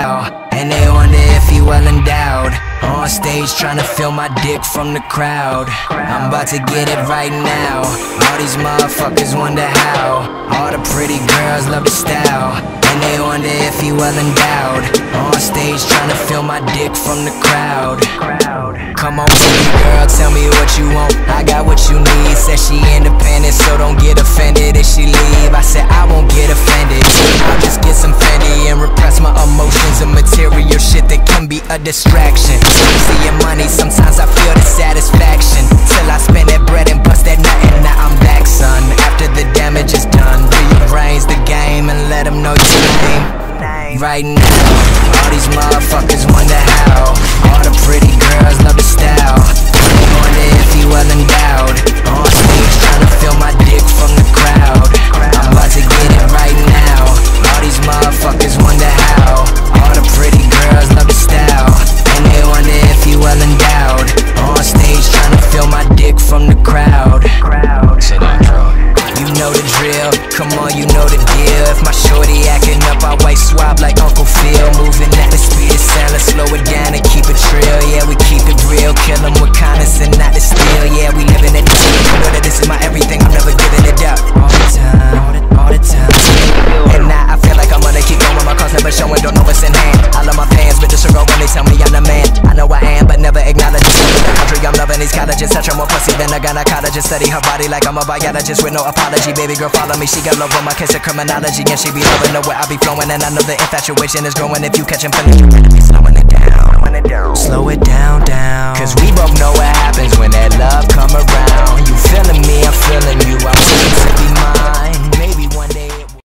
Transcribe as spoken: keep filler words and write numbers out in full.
style, and they wonder if he well endowed. On stage trying to feel my dick from the crowd. I'm about to get it right now. All these motherfuckers wonder how. All the pretty girls love the style, and they wonder if he well endowed. On stage trying to feel my dick from the crowd. Come on baby girl, tell me what you want, I got what you need. Said she independent, so don't get offended if she leave. I said I won't get offended, I'll just get some Fendi and repress my emotions and material shit that can be a distraction. Seeing money, sometimes I feel the satisfaction, till I spend that bread and bust that nut, and now I'm back son. After the damage is done, rearrange the game and let them know your name. Right now, all these motherfuckers wonder how. All the pretty girls love the style, they wonder if he well endowed. On stage trying to feel my dick from the crowd. I'm about to get it right now. All these motherfuckers wonder how. All the pretty girls love the style, and they wonder if he well endowed. On stage trying to feel my dick from the crowd. You know the drill, come on, you know the deal. If my shorty acting up, I white swab like Uncle Phil. Moving at the speed of sound, let's slow it down and keep it trill. Yeah, we keep it real, kill them with kindness and not the steel. Yeah, we living it up, you know that this is my everything, I'm never giving it up. All the time, all the, all the time. And now I feel like I'm gonna keep going, my cards never showing, don't know what's in hand. I love my fans, but disregard when they tell me I'm the man. I know I am, but never acknowledge it. The country I'm loving these colleges, touch her more pussy than a gynecologist. Study her body like I'm a biologist with no apology. Baby girl follow me, she got love on my kiss of criminology, and she be loving the way I be flowing, and I know the infatuation is growing. If you catching feelings, you better be slowing it down, slowing it down, slow it down, down. Cause we both know what happens when that love come around. You feeling me, I'm feeling you, I want you to be mine.